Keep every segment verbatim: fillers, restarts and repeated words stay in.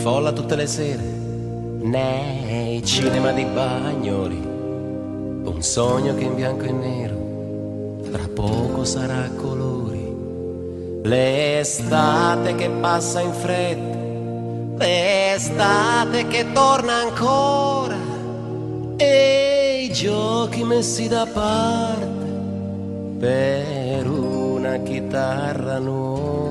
folla tutte le sere nei cinema di Bagnoli, un sogno che in bianco e nero tra poco sarà a colori, l'estate che passa in fretta, l'estate che torna ancora, e i giochi messi da parte per una chitarra nuova.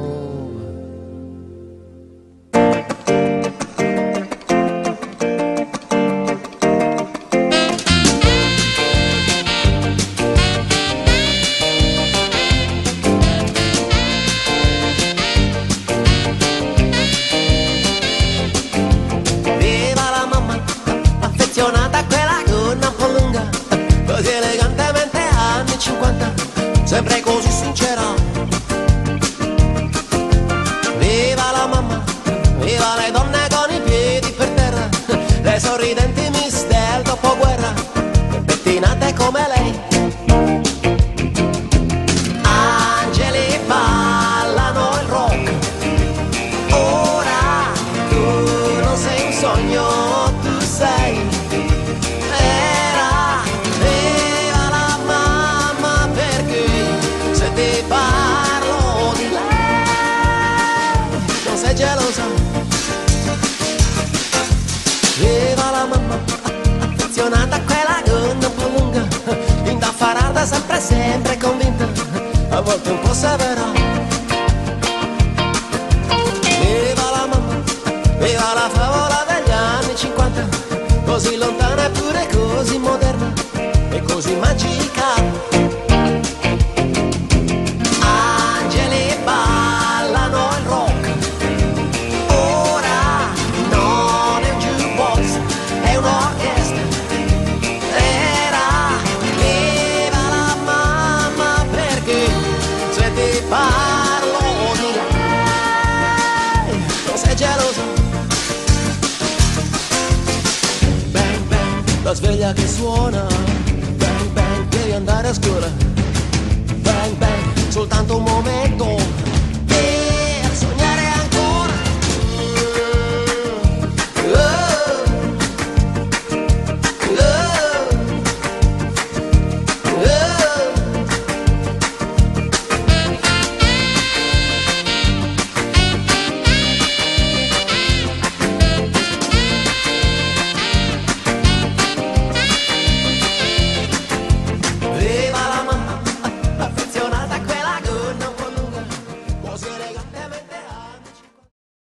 Sempre così sincera. Viva la mamma, viva le donne con i piedi per terra, le sorridenti miss del dopoguerra, pettinate come lei. Angeli ballano il rock. Ora tu non sei un sogno, tu sei. Parlo di lei, non sei gelosa. Viva la mamma, affezionata a quella gonna un po' lunga, indaffarata, sempre, sempre convinta, a volte un po' severa. Viva la mamma, viva la favola degli anni cinquanta, così lontana eppure così moderna e così magica. Parlo di lei, non sei gelosa. Bang bang, la sveglia che suona. Bang bang, devi andare a scuola. Bang bang, soltanto un momento,